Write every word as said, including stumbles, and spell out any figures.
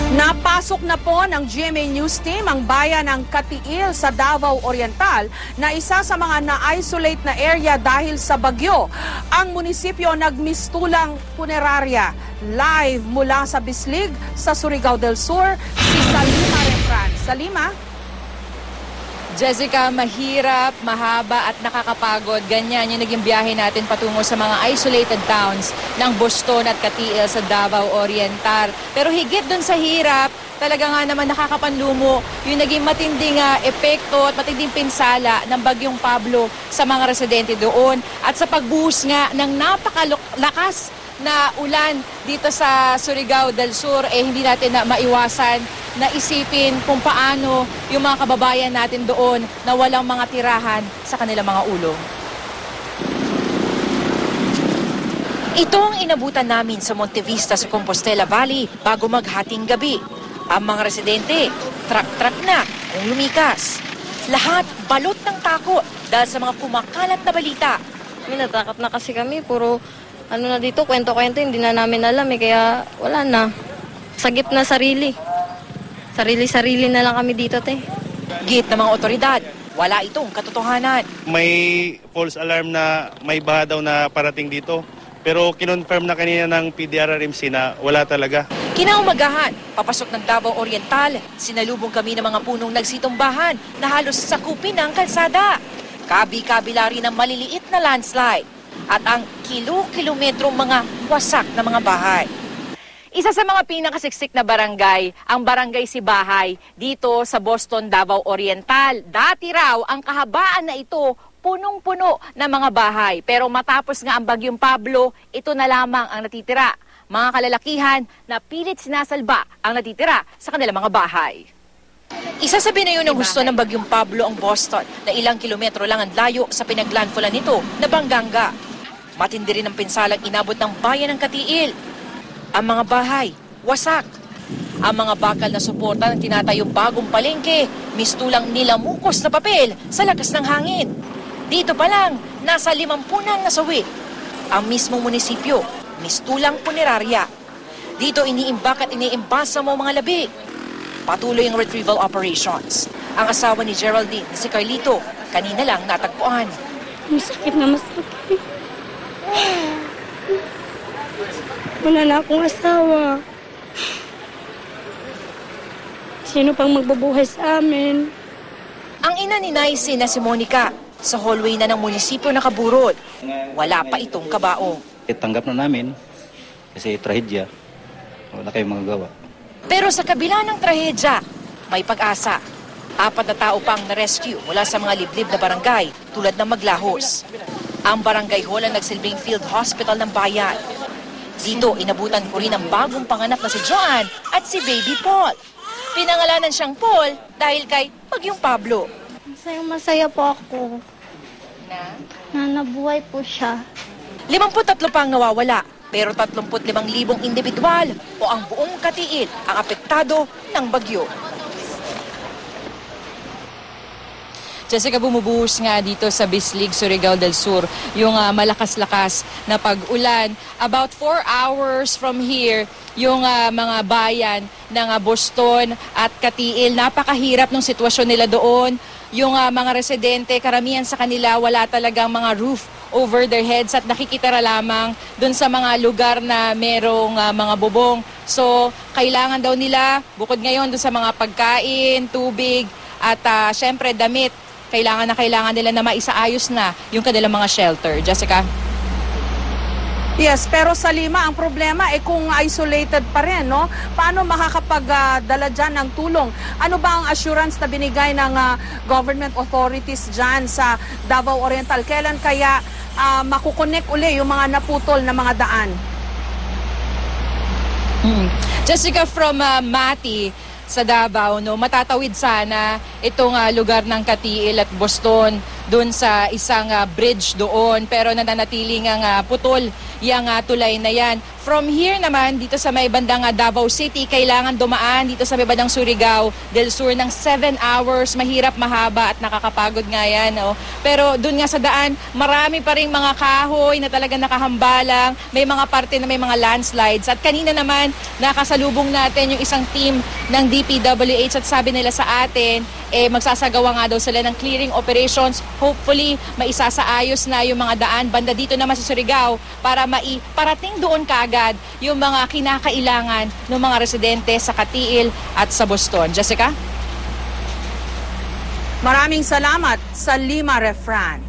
Napasok na po ng G M A News Team ang bayan ng Katiil sa Davao Oriental na isa sa mga na-isolate na area dahil sa bagyo. Ang munisipyo nagmistulang punerarya. Live mula sa Bislig sa Surigao del Sur, si Salima Refran. Salima? Jessica, mahirap, mahaba at nakakapagod. Ganyan yung naging biyahe natin patungo sa mga isolated towns ng Boston at Katiil sa Davao Oriental. Pero higit dun sa hirap, talaga nga naman nakakapanlumo yung naging matinding uh, epekto at matinding pinsala ng Bagyong Pablo sa mga residente doon at sa pagbuhos nga ng napakalakas na ulan dito sa Surigao del Sur, eh hindi natin na maiwasan na isipin kung paano yung mga kababayan natin doon na walang mga tirahan sa kanilang mga ulong. Ito ang inabutan namin sa Monte Vista sa Compostela Valley bago maghating gabi. Ang mga residente, truck-truck na kung lumikas. Lahat balot ng takot dahil sa mga kumakalat na balita. Kami natakot na kasi kami, puro ano na dito, kwento-kwento, hindi na namin alam eh, kaya wala na. Sagip na sarili. Sarili-sarili na lang kami dito, te. Git ng mga otoridad, wala itong katotohanan. May false alarm na may baha daw na parating dito. Pero kinonfirm na kanina ng P D R R M C na wala talaga. Kinaumagahan, papasok ng Davao Oriental, sinalubong kami ng mga punong nagsitumbahan na halos sakupin ng kalsada. Kabi-kabila rin ng maliliit na landslide at ang kilo-kilometrong mga wasak na mga bahay. Isa sa mga pinakasiksik na barangay, ang Barangay Sibahay, dito sa Boston, Davao Oriental. Dati raw, ang kahabaan na ito, punong-puno ng mga bahay. Pero matapos nga ang Bagyong Pablo, ito na lamang ang natitira. Mga kalalakihan na pilit sinasalba ang natitira sa kanilang mga bahay. Isa sa binayo ng gusto ng Bagyong Pablo ang Boston na ilang kilometro lang ang layo sa pinaglandfallan nito na Banganga. Matindi rin ang pinsalang inabot ng bayan ng Katiil. Ang mga bahay, wasak. Ang mga bakal na suporta ng tinatayong bagong palengke, mistulang nilamukos na papel sa lakas ng hangin. Dito pa lang, nasa limampunan na sawi. Ang mismong munisipyo, mistulang punerarya. Dito iniimbak at iniimbasa mo mga labi. Patuloy ang retrieval operations. Ang asawa ni Geraldine, si Carlito, kanina lang natagpuan. Masakit na masakit. Wala na akong asawa. Sino pang magbabuhay sa amin? Ang ina ni Naisi na si Monica, sa hallway na ng munisipyo nakaburol. Wala pa itong kabaong. Tanggap na namin kasi trahedya. Wala kayong magagawa. Pero sa kabila ng trahedya, may pag-asa. Apat na tao pang na-rescue mula sa mga liblib na barangay tulad ng Maglahos. Ang barangay hall ang nagsilbing field hospital ng bayan. Dito, inabutan ko rin ang bagong panganak na si Joan at si Baby Paul. Pinangalanan siyang Paul dahil kay Bagyong Pablo. Masaya-masaya po ako. Na? Na nabuhay po siya. limampu't tatlo pang nawawala, pero tatlumpu't limang libong individual o ang buong Katiil ang apektado ng bagyo. Jessica, bumubuhos nga dito sa Bislig, Surigao del Sur, yung uh, malakas-lakas na pag-ulan. About four hours from here, yung uh, mga bayan ng uh, Boston at Katiil, napakahirap ng sitwasyon nila doon. Yung uh, mga residente, karamihan sa kanila, wala talagang mga roof over their heads at nakikitira lamang doon sa mga lugar na merong uh, mga bubong. So, kailangan daw nila, bukod ngayon doon sa mga pagkain, tubig, at uh, syempre damit, kailangan na kailangan nila na maisaayos na yung kanilang mga shelter. Jessica? Yes, pero sa Lima, ang problema ay kung isolated pa rin, no? Paano makakapagdala uh, dyan ng tulong? Ano ba ang assurance na binigay ng uh, government authorities dyan sa Davao Oriental? Kailan kaya uh, makukonek uli yung mga naputol na mga daan? Hmm. Jessica, from uh, Mati, sa Davao, no, matatawid sana itong uh, lugar ng Katiil at Boston doon sa isang ah, bridge doon, pero nananatiling ang ah, putol yung ah, tulay na yan. From here naman, dito sa may bandang ah, Davao City, kailangan dumaan dito sa may bandang Surigao del Sur ng seven hours. Mahirap, mahaba at nakakapagod nga yan. Oh. Pero doon nga sa daan, marami pa rin mga kahoy na talagang nakahambalang. May mga parte na may mga landslides. At kanina naman, nakasalubong natin yung isang team ng D P W H at sabi nila sa atin, eh, magsasagawa nga daw sila ng clearing operations. Hopefully, maisasaayos na yung mga daan. Banda dito naman sa Surigao para maiparating doon kaagad yung mga kinakailangan ng mga residente sa Katiil at sa Boston. Jessica? Maraming salamat sa Lima Refran.